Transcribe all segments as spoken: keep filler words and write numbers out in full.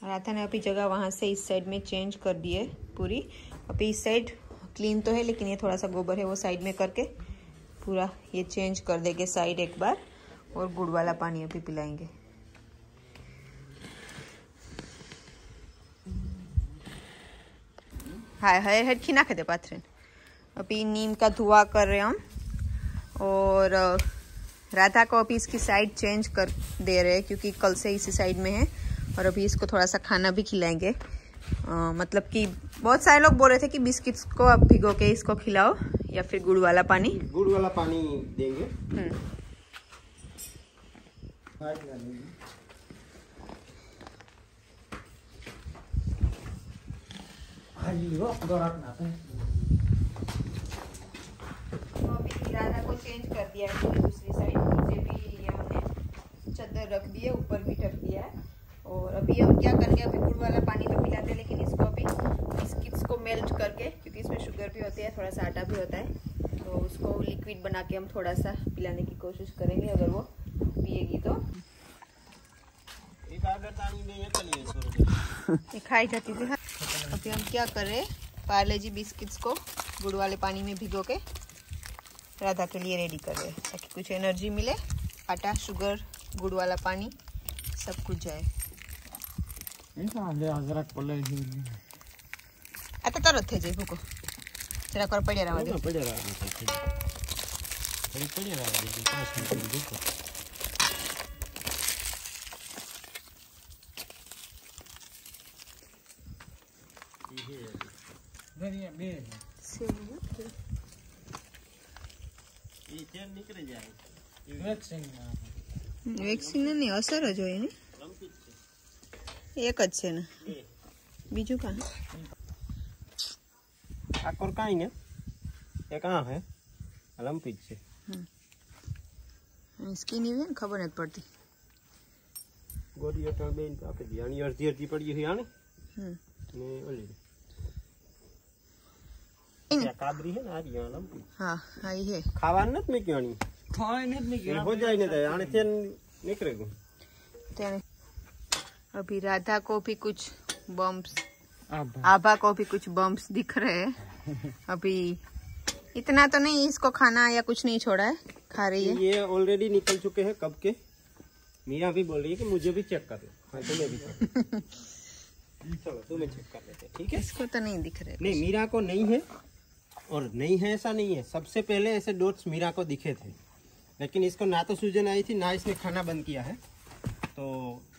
राधा ने अभी जगह वहाँ से इस साइड में चेंज कर दी है पूरी। अभी इस साइड क्लीन तो है लेकिन ये थोड़ा सा गोबर है, वो साइड में करके पूरा ये चेंज कर देंगे साइड एक बार, और गुड़ वाला पानी अभी पिलाएंगे। हाय हाय हेड खिना खेते पाथरेन। अभी नीम का धुआं कर रहे हैं हम, और राधा को अभी इसकी साइड चेंज कर दे रहे हैं क्योंकि कल से इसी साइड में है। और अभी इसको थोड़ा सा खाना भी खिलाएंगे। आ, मतलब कि बहुत सारे लोग बोल रहे थे कि बिस्किट्स को आप भिगो के इसको खिलाओ या फिर गुड़ वाला पानी। गुड़ वाला पानी देंगे। हम्म तो अभी राधा को चेंज कर दिया है दूसरी साइड, नीचे भी ये हमने चादर रख दी है, ऊपर भी ढक दिया है। और अभी हम क्या करेंगे, अभी गुड़ वाला पानी तो पिलाते हैं लेकिन इसको अभी बिस्किट्स को मेल्ट करके, क्योंकि इसमें शुगर भी होती है, थोड़ा सा आटा भी होता है, तो उसको लिक्विड बना के हम थोड़ा सा पिलाने की कोशिश करेंगे अगर वो पिएगी तो। खाई जाती थी। अभी हम क्या कर रहे हैं, पार्ले जी बिस्किट्स को गुड़ वाले पानी में भिगो के राधा के लिए रेडी कर रहे हैं ताकि कुछ एनर्जी मिले। आटा, शुगर, गुड़ वाला पानी सब कुछ जाए। आता तरत थे जे भूको जरा कर पड़े रहा दे पड़े रहा दे थोड़ी पड़े रहा दे पाँच मिनट भूको। ये बे से ये चेन निकल जाए। वैक्सीन वैक्सीन नहीं असर જ હોય ને, એક જ છે ને, બીજું કાં આકોર કાઈ ને એ કાં હે લંપિત છે। इसकी नहीं है खबर नहीं पड़ती। गोरी अटा बेन आपे ध्यान अर्धी अर्धी पड़ी हुई आने ने ओले क्या काबरी है ना आज यहाँ लंपित। हाँ आई है खावान नत में क्यों नहीं खाए नत में क्यों हो जाए नहीं तो आने चेन निकलेगा तेरे। अभी राधा को भी कुछ बम्प्स, आभा को भी कुछ बम्प्स दिख रहे हैं। अभी इतना तो नहीं इसको खाना या कुछ नहीं छोड़ा है, खा रही है। ये ऑलरेडी निकल चुके हैं कब के। मीरा भी बोल रही है कि मुझे भी चेक कर लो। तुम्हें भी चलो तुम्हें चेक कर लेते, ठीक है। इसको तो नहीं दिख रहे। नहीं मीरा को नहीं है, और नहीं है ऐसा नहीं है। सबसे पहले ऐसे डॉट्स मीरा को दिखे थे, लेकिन इसको ना तो सूजन आई थी ना इसने खाना बंद किया है, तो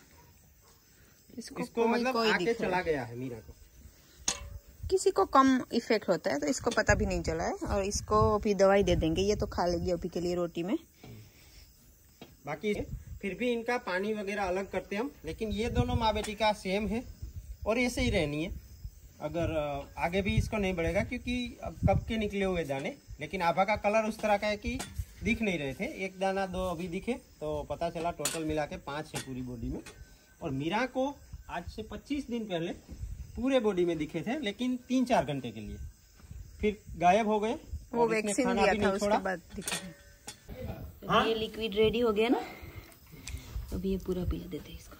इसको, इसको मतलब आके चला गया है मीरा को। किसी को कम इफेक्ट होता है तो इसको पता भी नहीं चला है, और इसको अभी दवाई दे देंगे, ये तो खा लेगी अभी के लिए रोटी में। बाकी फिर भी इनका पानी वगैरह अलग करते हम, लेकिन ये दोनों माँ बेटी का सेम है और ऐसे ही रहनी है। अगर आगे भी इसको नहीं बढ़ेगा क्योंकि अब कब के निकले हुए दाने, लेकिन आभा का कलर उस तरह का है कि दिख नहीं रहे थे। एक दाना दो अभी दिखे तो पता चला टोटल मिला के पाँच है पूरी बॉडी में। और मीरा को आज से पच्चीस दिन पहले पूरे बॉडी में दिखे थे, लेकिन तीन चार घंटे के लिए फिर गायब हो गए। वो वैक्सीन लिया था उसके बाद दिखे। हाँ? ये लिक्विड रेडी हो गया ना, अभी ये पूरा पिला देते हैं इसको।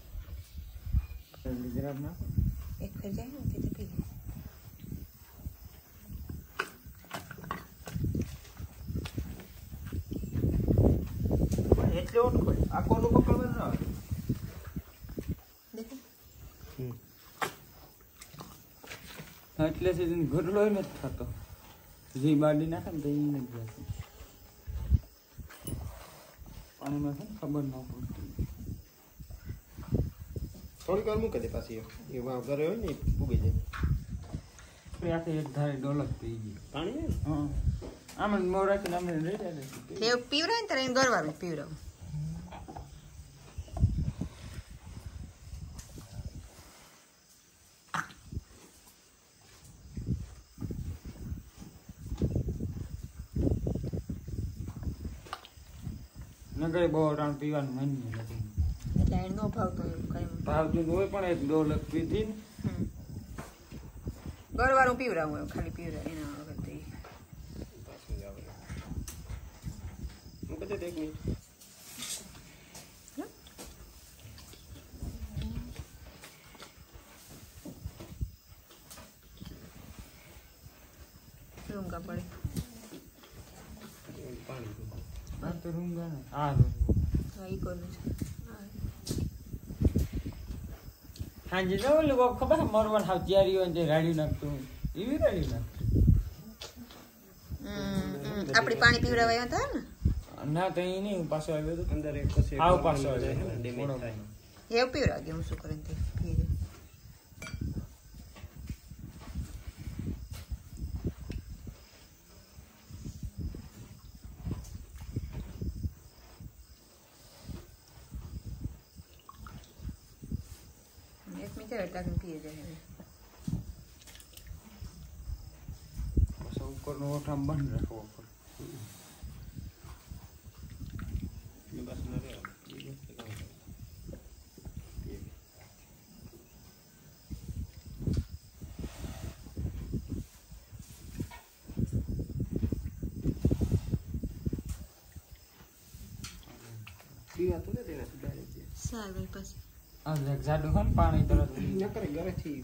एक फिर जाए ना फिर पी लो। એટલે ઓન કોઈ આ કોનો પકડવા ના देखो એટલે છે જેને ઘરલો ન થતો જે બાડી નાખે ને તો ઈ ન જાય પાણીમાં છે ખબર ન પડતી। થોડી વાર મૂકે દે પાછી એ વા ઘરે હોય ને પૂગી જાય। આખે એક ધારે ડોલક પી ગઈ પાણી હા આમ મોરા કે નામે લઈ જાય તે પીવરાય ને તારે ગરવાનું પીવરાવ। નગરે બહુ રાણ પીવાનું મન નથી એટલે એ નો ભાવતો એવું કઈ ભાવતું હોય પણ એક ડોલક પીધી ને ગરવાનું પીવરાવું એમ ખાલી પીવરાય એના વગર તે પાછી જાવ મૂકે દે એક મિનિટ। रूंगा पड़े मैं तो रूंगा ना आ रूंगा वही करूँ हाँ जी तो लोगों को खबर मरवन हाउ जियारी वन जे राडी नाखतो ये भी राडी नाखतो આપણી પાણી પીવડાવાયા હતા ને ના તો એ નહીં પાછો આવ્યો તો અંદર એક પછી આવ પાછો આવ્યો ડેમેજ થાય એવું પીવડાવી દે હું શું કરીને તે પી લે એક મિનિટ લાગીને પી જાય ऊपर नो ओठा बंद रखो ऊपर ये बस न रे ये पीवा तो दे देना डायरेक्ट સાર ભાઈ બસ આ જાડો ખન પાણી તરત न करे घरे थी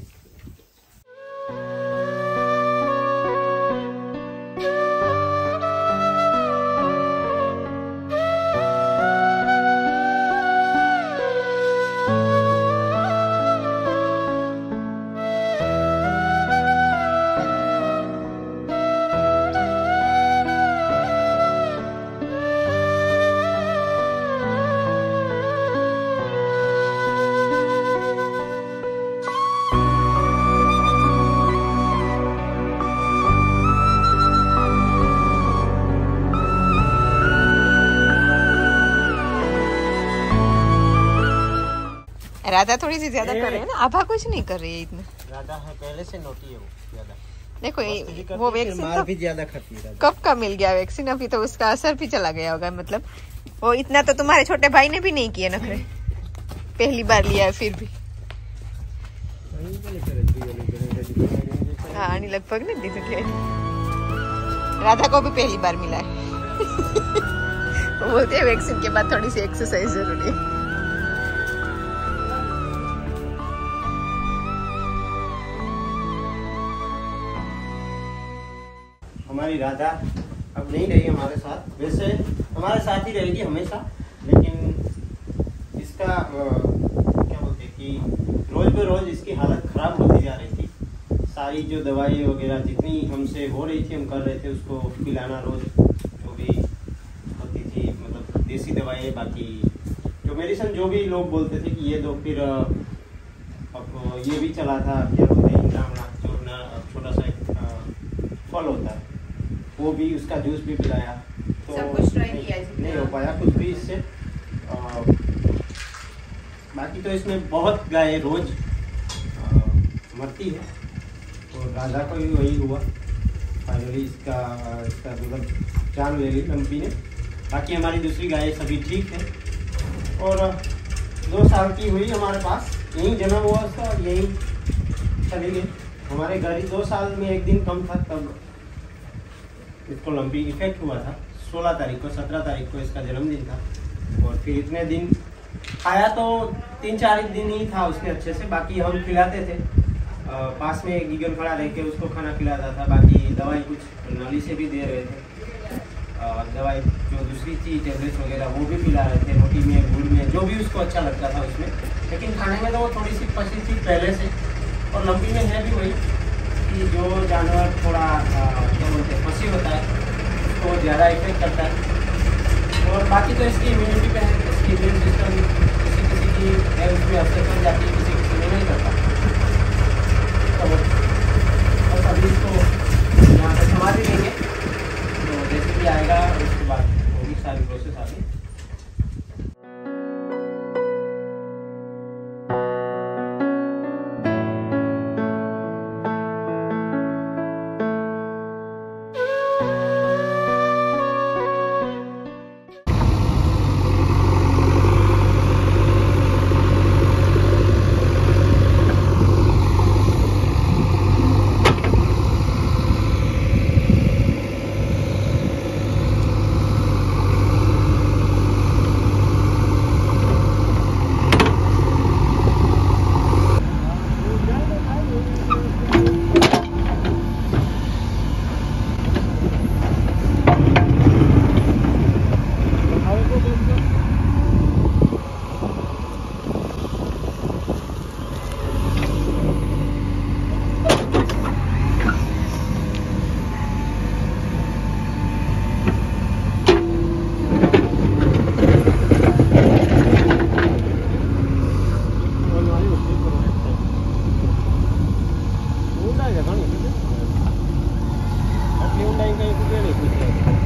राधा थोड़ी सी ज्यादा कर रही है ना आभा कुछ नहीं कर रही है इतना राधा है पहले से नोटी है वो ज्यादा देखो मस्ती भी ये करती वो है, फिर वैक्सीन मार तो भी ज्यादा खाती है राधा कब का मिल गया वैक्सीन अभी तो उसका असर भी चला गया होगा मतलब वो इतना तो तुम्हारे छोटे भाई ने भी नहीं किया नखरे पहली बार लिया है फिर भी हाँ नहीं लगभग नहीं दी सकते राधा को भी पहली बार मिला है वो बोलते हैं वैक्सीन के बाद थोड़ी सी एक्सरसाइज जरूरी है हमारी राधा अब नहीं रही हमारे साथ वैसे हमारे साथ ही रहेगी हमेशा लेकिन इसका अ, क्या बोलते हैं कि रोज बे रोज इसकी हालत खराब होती जा रही थी सारी जो दवाई वगैरह जितनी हमसे हो रही थी हम कर रहे थे उसको पिलाना रोज जो भी होती थी मतलब देसी दवाई बाकी जो मेडिसिन जो भी लोग बोलते थे कि ये दो फिर अ, अब ये भी चला था क्या बोलते हैं इंद्रावना जो ना छोटा सा एक अ, फल होता है वो भी उसका जूस भी पिलाया तो सब कुछ try नहीं, किया जितना। नहीं हो पाया कुछ भी इससे आ, बाकी तो इसमें बहुत गाय रोज आ, मरती है तो राधा को भी वही हुआ फाइनली इसका इसका मतलब जान ले ली लंपी ने बाकी हमारी दूसरी गाय सभी ठीक है और दो साल की हुई हमारे पास यहीं जन्म हुआ उसका और यहीं चली गई हमारे घर ही दो साल में एक दिन कम था तब इसको लंबी इफेक्ट हुआ था सोलह तारीख को सत्रह तारीख को इसका जन्मदिन था और फिर इतने दिन खाया तो तीन चार दिन ही था उसके अच्छे से बाकी हम खिलाते थे आ, पास में एक गीगल खड़ा रह के उसको खाना खिलाता था बाकी दवाई कुछ नाली से भी दे रहे थे आ, दवाई जो दूसरी चीज़ टेबलेट्स वगैरह वो भी पिला रहे थे रोटी में गुड़ में जो भी उसको अच्छा लगता था उसमें लेकिन खाने में तो वो थोड़ी सी फंसी थी पहले से और लंबी में है भी वही कि जो जानवर थोड़ा क्या बोलते हैं फंसी होता है उसको ज़्यादा इफेक्ट करता है और बाकी तो इसकी इम्यूनिटी पे है इसकी इम्यून सिस्टम किसी किसी की है उसमें असर कर जाती है किसी किसी में नहीं करता तो बस अभी इसको यहाँ पे संभाल ही लेंगे तो जैसे भी आएगा उसके बाद होगी सारी प्रोसेस आगे ના છે ઘણી છે આટલી ઊંડાઈ કઈ કુદેલી છે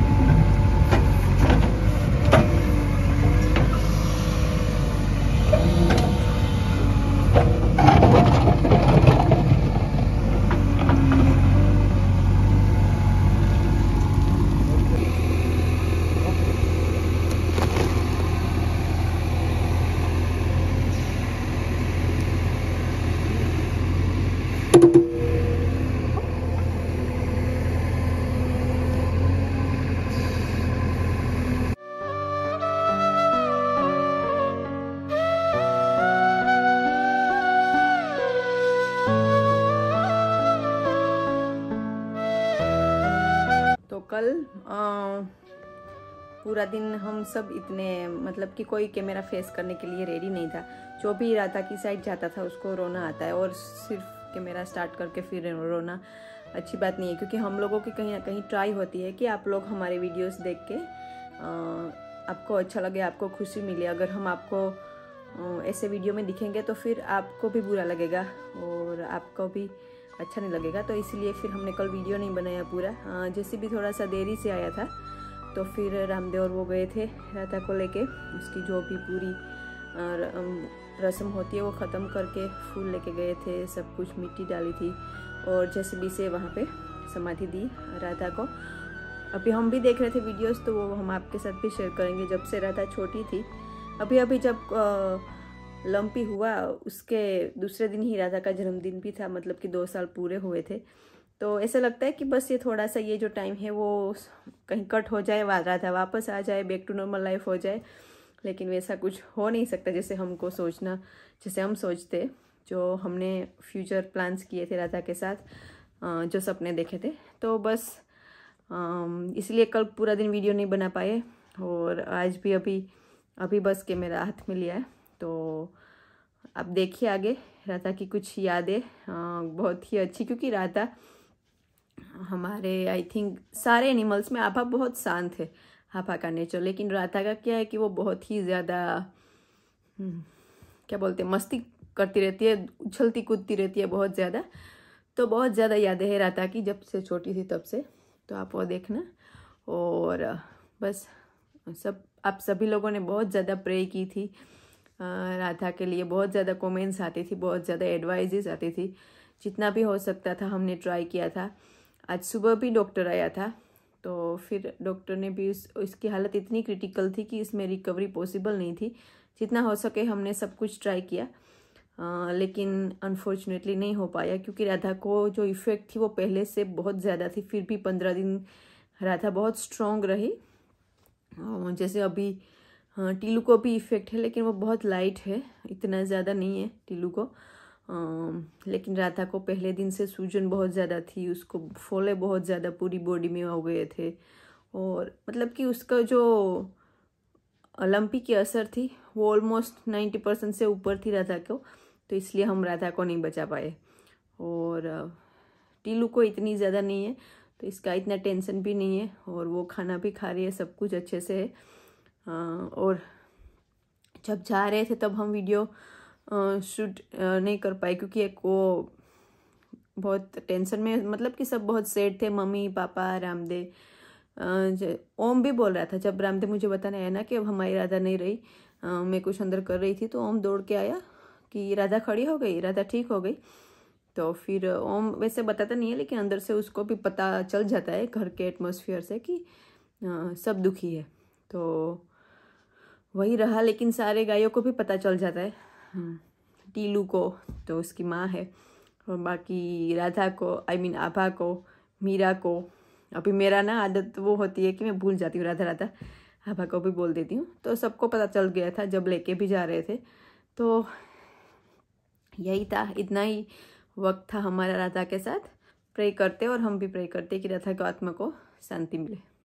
कल आ, पूरा दिन हम सब इतने मतलब कि कोई कैमरा फेस करने के लिए रेडी नहीं था। जो भी राधा की साइड जाता था उसको रोना आता है और सिर्फ कैमरा स्टार्ट करके फिर रोना अच्छी बात नहीं है, क्योंकि हम लोगों की कहीं ना कहीं ट्राई होती है कि आप लोग हमारे वीडियोस देख के आ, आपको अच्छा लगे, आपको खुशी मिले। अगर हम आपको आ, ऐसे वीडियो में दिखेंगे तो फिर आपको भी बुरा लगेगा और आपको भी अच्छा नहीं लगेगा। तो इसलिए फिर हमने कल वीडियो नहीं बनाया पूरा। जैसे भी थोड़ा सा देरी से आया था तो फिर रामदेव और वो गए थे राधा को लेके, उसकी जो भी पूरी रस्म होती है वो ख़त्म करके फूल लेके गए थे, सब कुछ मिट्टी डाली थी और जैसे भी से वहाँ पे समाधि दी राधा को। अभी हम भी देख रहे थे वीडियोस, तो वो हम आपके साथ भी शेयर करेंगे। जब से राधा छोटी थी, अभी अभी जब आ, लंपी हुआ उसके दूसरे दिन ही राधा का जन्मदिन भी था, मतलब कि दो साल पूरे हुए थे। तो ऐसा लगता है कि बस ये थोड़ा सा ये जो टाइम है वो कहीं कट हो जाए, राधा वापस आ जाए, बैक टू नॉर्मल लाइफ हो जाए। लेकिन वैसा कुछ हो नहीं सकता जैसे हमको सोचना, जैसे हम सोचते, जो हमने फ्यूचर प्लान्स किए थे राधा के साथ, जो सपने देखे थे। तो बस इसलिए कल पूरा दिन वीडियो नहीं बना पाए और आज भी अभी अभी बस कैमरा हाथ में लिया है। तो आप देखिए आगे राधा की कुछ यादें बहुत ही अच्छी, क्योंकि राधा हमारे आई थिंक सारे एनिमल्स में आभा बहुत शांत है, आभा का नेचर। लेकिन राधा का क्या है कि वो बहुत ही ज़्यादा क्या बोलते हैं, मस्ती करती रहती है, उछलती कूदती रहती है बहुत ज़्यादा। तो बहुत ज़्यादा यादें है राधा की जब से छोटी थी तब से, तो आप वो देखना। और बस सब आप सभी लोगों ने बहुत ज़्यादा प्रे की थी राधा के लिए, बहुत ज़्यादा कमेंट्स आती थी, बहुत ज़्यादा एडवाइजेस आती थी। जितना भी हो सकता था हमने ट्राई किया था। आज सुबह भी डॉक्टर आया था, तो फिर डॉक्टर ने भी उस इसकी हालत इतनी क्रिटिकल थी कि इसमें रिकवरी पॉसिबल नहीं थी। जितना हो सके हमने सब कुछ ट्राई किया, आ, लेकिन अनफॉर्चुनेटली नहीं हो पाया, क्योंकि राधा को जो इफ़ेक्ट थी वो पहले से बहुत ज़्यादा थी। फिर भी पंद्रह दिन राधा बहुत स्ट्रॉन्ग रही। जैसे अभी हाँ टीलू को भी इफ़ेक्ट है, लेकिन वो बहुत लाइट है, इतना ज़्यादा नहीं है टीलू को। आ, लेकिन राधा को पहले दिन से सूजन बहुत ज़्यादा थी, उसको फोले बहुत ज़्यादा पूरी बॉडी में हो गए थे। और मतलब कि उसका जो लंपी की असर थी वो ऑलमोस्ट नाइन्टी परसेंट से ऊपर थी राधा को, तो इसलिए हम राधा को नहीं बचा पाए। और टीलू को इतनी ज़्यादा नहीं है, तो इसका इतना टेंशन भी नहीं है और वो खाना भी खा रही है, सब कुछ अच्छे से है। और जब जा रहे थे तब हम वीडियो शूट नहीं कर पाए, क्योंकि एक वो बहुत टेंशन में, मतलब कि सब बहुत सैड थे, मम्मी पापा रामदेव। ओम भी बोल रहा था, जब रामदेव मुझे बताने आया ना कि अब हमारी राधा नहीं रही, आ, मैं कुछ अंदर कर रही थी, तो ओम दौड़ के आया कि राधा खड़ी हो गई, राधा ठीक हो गई। तो फिर ओम वैसे बताता नहीं है, लेकिन अंदर से उसको भी पता चल जाता है घर के एटमॉस्फेयर से कि आ, सब दुखी है। तो वही रहा, लेकिन सारे गायों को भी पता चल जाता है, टीलू को तो उसकी माँ है, और बाकी राधा को, आई मीन आभा को, मीरा को। अभी मेरा ना आदत वो होती है कि मैं भूल जाती हूँ राधा राधा, आभा को भी बोल देती हूँ। तो सबको पता चल गया था जब लेके भी जा रहे थे। तो यही था, इतना ही वक्त था हमारा राधा के साथ। प्रे करते और हम भी प्रे करते कि राधा को आत्मा को शांति मिले।